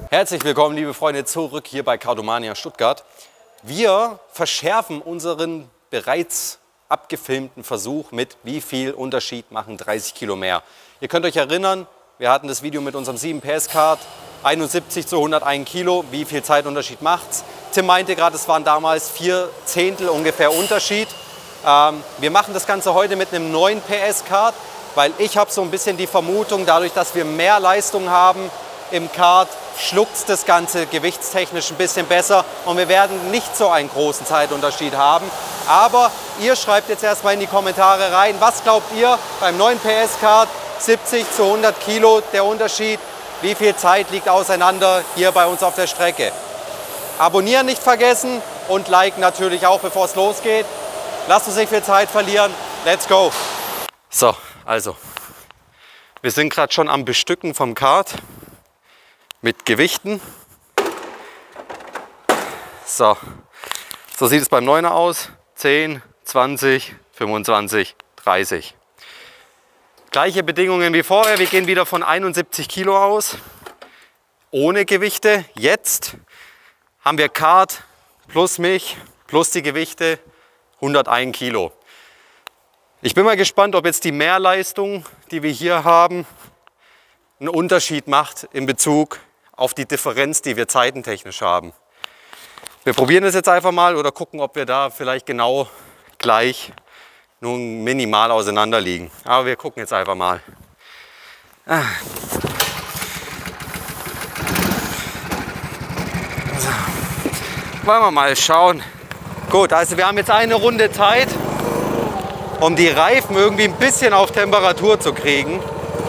Herzlich willkommen, liebe Freunde, zurück hier bei Cardomania Stuttgart. Wir verschärfen unseren bereits abgefilmten Versuch mit, wie viel Unterschied machen 30 Kilo mehr. Ihr könnt euch erinnern, wir hatten das Video mit unserem 7 PS Kart, 71 zu 101 Kilo, wie viel Zeitunterschied macht's? Tim meinte gerade, es waren damals 4 Zehntel ungefähr Unterschied. Wir machen das Ganze heute mit einem 9 PS Kart, weil ich habe so ein bisschen die Vermutung, dadurch, dass wir mehr Leistung haben im Kart, schluckt das Ganze gewichtstechnisch ein bisschen besser und wir werden nicht so einen großen Zeitunterschied haben. Aber ihr schreibt jetzt erstmal in die Kommentare rein, was glaubt ihr beim 9 PS Kart, 70 zu 100 Kilo der Unterschied, wie viel Zeit liegt auseinander hier bei uns auf der Strecke. Abonnieren nicht vergessen und liken natürlich auch, bevor es losgeht. Lasst uns nicht viel Zeit verlieren, let's go! So, also, wir sind gerade schon am Bestücken vom Kart mit Gewichten. So sieht es beim 9er aus. 10, 20, 25, 30. Gleiche Bedingungen wie vorher. Wir gehen wieder von 71 Kilo aus. Ohne Gewichte. Jetzt haben wir Kart plus mich plus die Gewichte 101 Kilo. Ich bin mal gespannt, ob jetzt die Mehrleistung, die wir hier haben, einen Unterschied macht in Bezug auf die Differenz, die wir zeitentechnisch haben. Wir probieren es jetzt einfach mal oder gucken, ob wir da vielleicht genau gleich nur minimal auseinander liegen. Aber wir gucken jetzt einfach mal. So. Wollen wir mal schauen. Gut, also wir haben jetzt eine Runde Zeit, um die Reifen irgendwie ein bisschen auf Temperatur zu kriegen.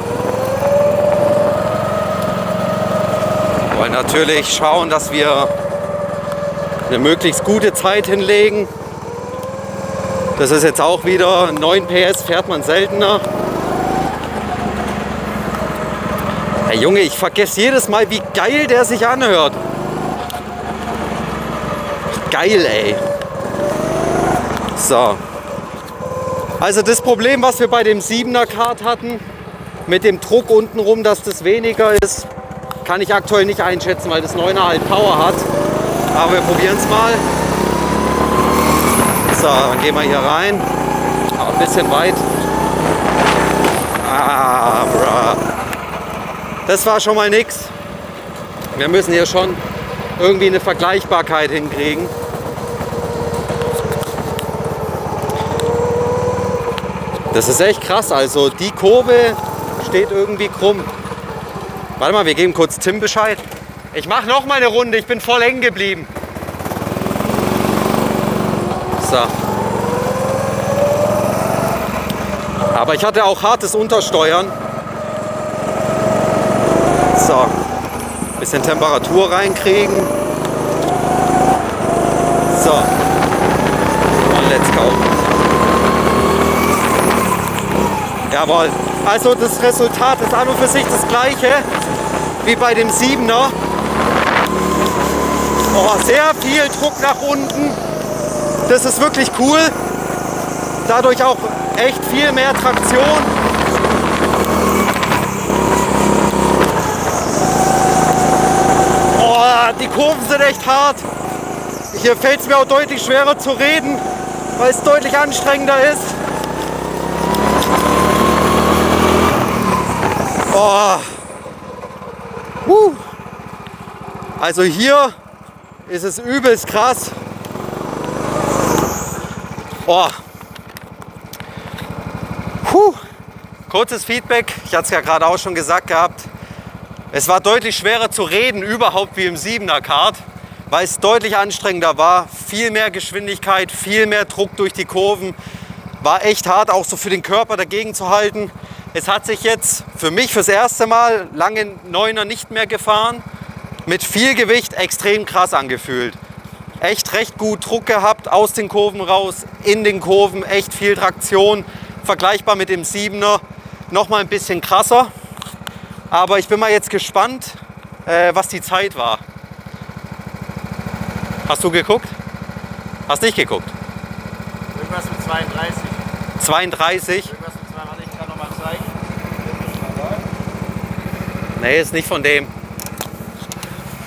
Wir wollen natürlich schauen, dass wir eine möglichst gute Zeit hinlegen. Das ist jetzt auch wieder 9 PS, fährt man seltener. Hey Junge, ich vergesse jedes Mal, wie geil der sich anhört. Geil, ey. So. Also das Problem, was wir bei dem 7er Kart hatten, mit dem Druck untenrum, dass das weniger ist, kann ich aktuell nicht einschätzen, weil das 9er halt Power hat. Aber wir probieren es mal. So, dann gehen wir hier rein. Ein bisschen weit. Das war schon mal nix. Wir müssen hier schon irgendwie eine Vergleichbarkeit hinkriegen. Das ist echt krass. Also die Kurve steht irgendwie krumm. Warte mal, wir geben kurz Tim Bescheid. Ich mache noch mal eine Runde, ich bin voll hängen geblieben. So. Aber ich hatte auch hartes Untersteuern. So. Bisschen Temperatur reinkriegen. So. Und let's go. Jawohl. Also das Resultat ist an und für sich das gleiche wie bei dem 7er. Oh, sehr viel Druck nach unten. Das ist wirklich cool. Dadurch auch echt viel mehr Traktion. Oh, die Kurven sind echt hart. Hier fällt es mir auch deutlich schwerer zu reden, weil es deutlich anstrengender ist. Oh. Also hier ist es übelst krass. Oh. Kurzes Feedback, ich hatte es ja gerade auch schon gesagt gehabt. Es war deutlich schwerer zu reden überhaupt wie im 7er Kart, weil es deutlich anstrengender war. Viel mehr Geschwindigkeit, viel mehr Druck durch die Kurven. War echt hart, auch so für den Körper dagegen zu halten. Es hat sich jetzt für mich fürs erste Mal lange 9er nicht mehr gefahren. Mit viel Gewicht extrem krass angefühlt. Echt recht gut Druck gehabt, aus den Kurven raus, in den Kurven, echt viel Traktion. Vergleichbar mit dem 7er, noch mal ein bisschen krasser. Aber ich bin mal jetzt gespannt, was die Zeit war. Hast du geguckt? Hast nicht geguckt? Irgendwas mit 32. 32? Irgendwas mit 32, ich kann noch mal zeigen. Nee, ist nicht von dem.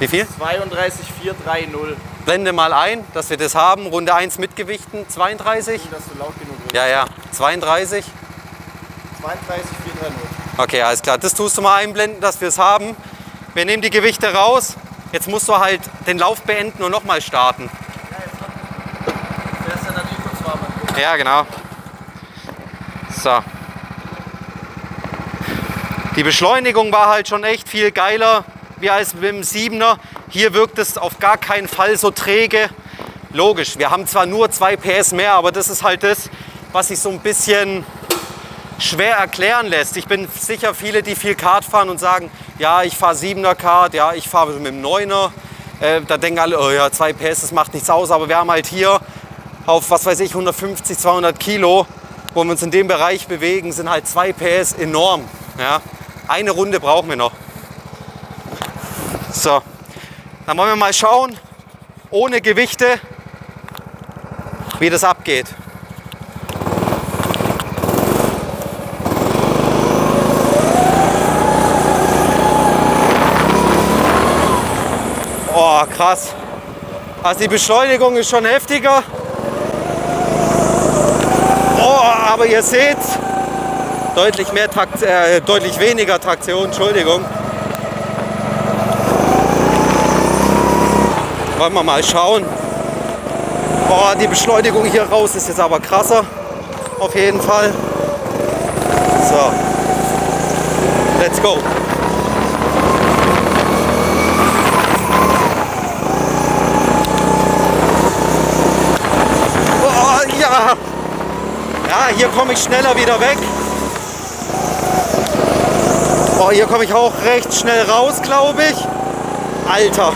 Wie viel? 32,430. Blende mal ein, dass wir das haben. Runde 1 mit Gewichten. 32? Dass du laut genug redest. Ja, ja. 32? 32,430. Okay, alles klar. Das tust du mal einblenden, dass wir es haben. Wir nehmen die Gewichte raus. Jetzt musst du halt den Lauf beenden und nochmal starten. Ja, jetzt ab. Der ist ja dann kurz warm. Ja, genau. So. Die Beschleunigung war halt schon echt viel geiler wie als mit dem 7er. Hier wirkt es auf gar keinen Fall so träge. Logisch, wir haben zwar nur 2 PS mehr, aber das ist halt das, was sich so ein bisschen schwer erklären lässt. Ich bin sicher, viele, die viel Kart fahren und sagen, ja, ich fahre 7er Kart, ja, ich fahre mit dem 9er. Da denken alle, oh ja, 2 PS, das macht nichts aus. Aber wir haben halt hier auf, was weiß ich, 150, 200 Kilo, wo wir uns in dem Bereich bewegen, sind halt 2 PS enorm. Ja. Eine Runde brauchen wir noch. So, dann wollen wir mal schauen, ohne Gewichte, wie das abgeht. Oh, krass. Also die Beschleunigung ist schon heftiger. Oh, aber ihr seht, deutlich weniger Traktion, Entschuldigung. Wollen wir mal schauen. Oh, die Beschleunigung hier raus ist jetzt aber krasser. Auf jeden Fall. So. Let's go. Oh, ja. Ja, hier komme ich schneller wieder weg. Oh, hier komme ich auch recht schnell raus, glaube ich. Alter.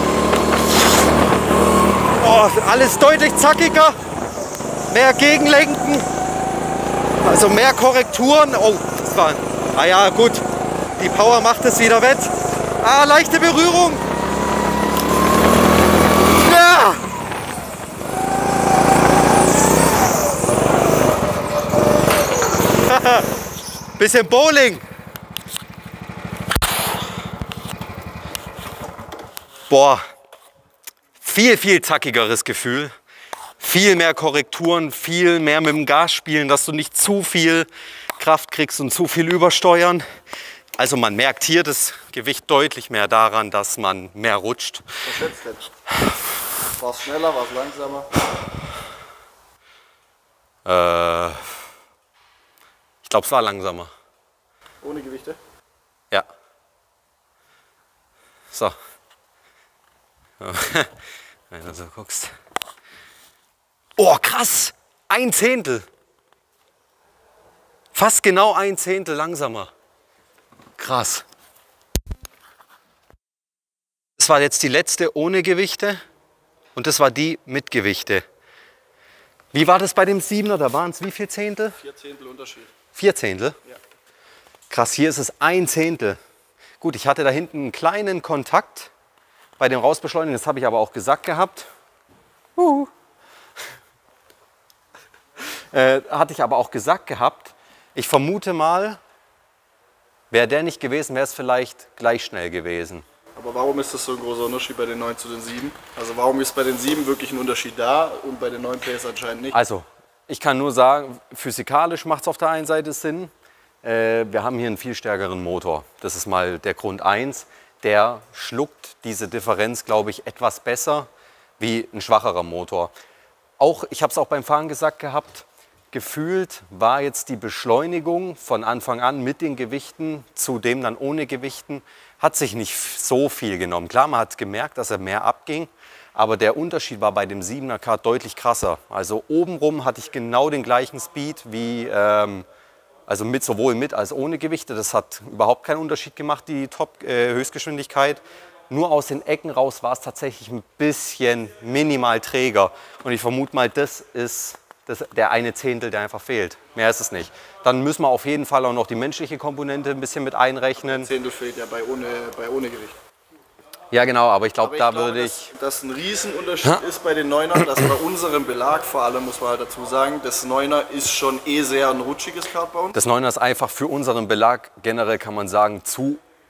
Oh, alles deutlich zackiger. Mehr Gegenlenken. Also mehr Korrekturen. Oh, das war... Ah ja, gut. Die Power macht es wieder wett. Ah, leichte Berührung. Ja. Bisschen Bowling. Boah, viel zackigeres Gefühl. Viel mehr Korrekturen, viel mehr mit dem Gas spielen, dass du nicht zu viel Kraft kriegst und zu viel übersteuern. Also man merkt hier das Gewicht deutlich mehr daran, dass man mehr rutscht. Was schätzt du? War es schneller, war es langsamer? Ich glaube, es war langsamer. Ohne Gewichte? Ja. So. Wenn du so guckst. Oh, krass! 1/10. Fast genau 1/10 langsamer. Krass. Das war jetzt die letzte ohne Gewichte und das war die mit Gewichte. Wie war das bei dem 7er? Da waren es wie viel Zehntel? 4 Zehntel Unterschied. 4 Zehntel? Ja. Krass, hier ist es 1/10. Gut, ich hatte da hinten einen kleinen Kontakt bei dem Rausbeschleunigen, das habe ich aber auch gesagt gehabt. Hatte ich aber auch gesagt gehabt. Ich vermute mal, wäre der nicht gewesen, wäre es vielleicht gleich schnell gewesen. Aber warum ist das so ein großer Unterschied bei den 9 zu den 7? Also warum ist bei den 7 wirklich ein Unterschied da und bei den 9 PS anscheinend nicht? Also, ich kann nur sagen, physikalisch macht es auf der einen Seite Sinn. Wir haben hier einen viel stärkeren Motor. Das ist mal der Grund 1. Der schluckt diese Differenz, glaube ich, etwas besser wie ein schwacherer Motor. Auch, ich habe es auch beim Fahren gesagt gehabt, gefühlt war jetzt die Beschleunigung von Anfang an mit den Gewichten zu dem dann ohne Gewichten, hat sich nicht so viel genommen. Klar, man hat gemerkt, dass er mehr abging, aber der Unterschied war bei dem 7er Kart deutlich krasser. Also obenrum hatte ich genau den gleichen Speed wie, also sowohl mit als ohne Gewichte. Das hat überhaupt keinen Unterschied gemacht, die Top-Höchstgeschwindigkeit. Nur aus den Ecken raus war es tatsächlich ein bisschen minimal träger. Und ich vermute mal, das ist der eine Zehntel, der einfach fehlt. Mehr ist es nicht. Dann müssen wir auf jeden Fall auch noch die menschliche Komponente ein bisschen mit einrechnen. Ein Zehntel fehlt ja bei ohne Gewicht. Ja genau, aber ich glaube, da würde ich... Dass ein Riesenunterschied ist bei den 9ern, dass bei unserem Belag vor allem, muss man halt dazu sagen, das 9er ist schon sehr ein rutschiges Kart bei uns. Das 9er ist einfach für unseren Belag generell, kann man sagen, zu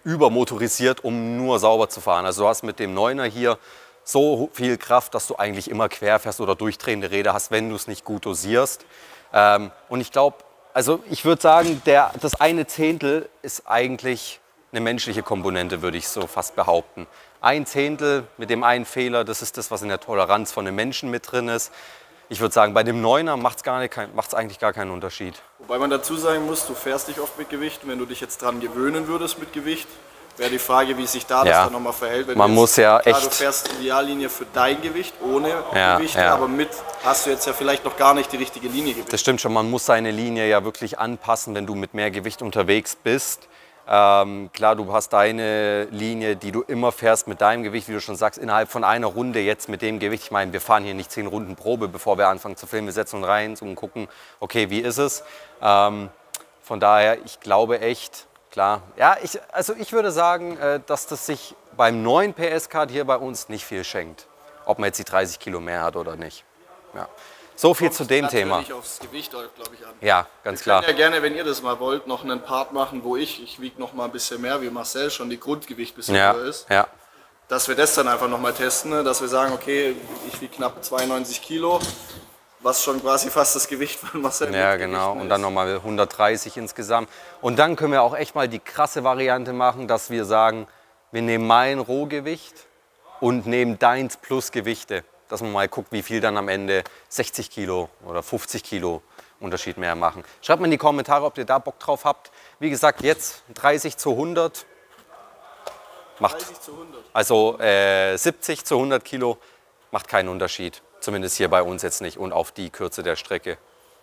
übermotorisiert, um nur sauber zu fahren. Also du hast mit dem 9er hier so viel Kraft, dass du eigentlich immer quer fährst oder durchdrehende Räder hast, wenn du es nicht gut dosierst. Und ich glaube, also ich würde sagen, das eine Zehntel ist eigentlich eine menschliche Komponente, würde ich so fast behaupten. Ein Zehntel mit dem einen Fehler, das ist das, was in der Toleranz von den Menschen mit drin ist. Ich würde sagen, bei dem 9er macht es eigentlich gar keinen Unterschied. Wobei man dazu sagen muss, du fährst dich oft mit Gewicht. Und wenn du dich jetzt dran gewöhnen würdest mit Gewicht, wäre die Frage, wie sich da das dann nochmal verhält. Wenn man muss ja echt... Du fährst die Ideallinie für dein Gewicht, ohne Gewicht, aber mit hast du jetzt ja vielleicht noch gar nicht die richtige Linie gewählt. Das stimmt schon, man muss seine Linie ja wirklich anpassen, wenn du mit mehr Gewicht unterwegs bist. Klar, du hast deine Linie, die du immer fährst mit deinem Gewicht, wie du schon sagst, innerhalb von einer Runde jetzt mit dem Gewicht. Ich meine, wir fahren hier nicht 10 Runden Probe, bevor wir anfangen zu filmen. Wir setzen uns rein und gucken, okay, wie ist es? Von daher, ich glaube echt, klar. Ja, ich würde sagen, dass das sich beim neuen PS-Kart hier bei uns nicht viel schenkt. Ob man jetzt die 30 Kilo mehr hat oder nicht. Ja. So viel zu dem Thema. Aufs Gewicht, glaube ich, an. Ja, ganz klar. Wir können ja gerne, wenn ihr das mal wollt, noch einen Part machen, wo ich wiege noch mal ein bisschen mehr, wie Marcel schon die Grundgewicht ein bisschen höher ist. Ja. Dass wir das dann einfach noch mal testen, ne? Dass wir sagen, okay, ich wiege knapp 92 Kilo, was schon quasi fast das Gewicht von Marcel ist. Ja, genau. Und dann nochmal 130 insgesamt. Und dann können wir auch echt mal die krasse Variante machen, dass wir sagen, wir nehmen mein Rohgewicht und nehmen deins plus Gewichte. Dass man mal guckt, wie viel dann am Ende 60 Kilo oder 50 Kilo Unterschied mehr machen. Schreibt mal in die Kommentare, ob ihr da Bock drauf habt. Wie gesagt, jetzt 30 zu 100 macht, 30 zu 100. also 70 zu 100 Kilo macht keinen Unterschied. Zumindest hier bei uns jetzt nicht und auf die Kürze der Strecke.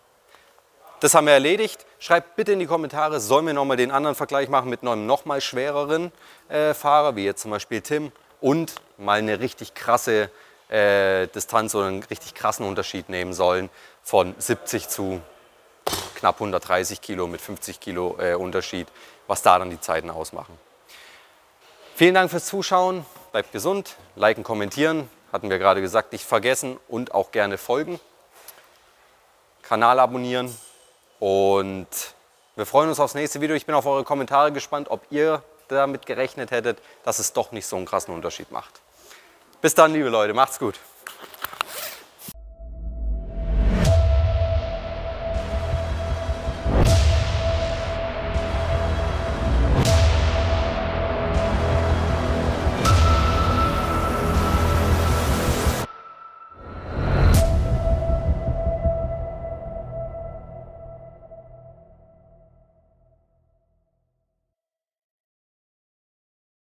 Das haben wir erledigt. Schreibt bitte in die Kommentare, sollen wir nochmal den anderen Vergleich machen mit einem nochmal schwereren Fahrer, wie jetzt zum Beispiel Tim, und mal eine richtig krasse Distanz oder einen richtig krassen Unterschied nehmen sollen von 70 zu knapp 130 Kilo mit 50 Kilo Unterschied, was da dann die Zeiten ausmachen. Vielen Dank fürs Zuschauen, bleibt gesund, liken, kommentieren, hatten wir gerade gesagt, nicht vergessen und auch gerne folgen, Kanal abonnieren und wir freuen uns aufs nächste Video. Ich bin auf eure Kommentare gespannt, ob ihr damit gerechnet hättet, dass es doch nicht so einen krassen Unterschied macht. Bis dann, liebe Leute, macht's gut.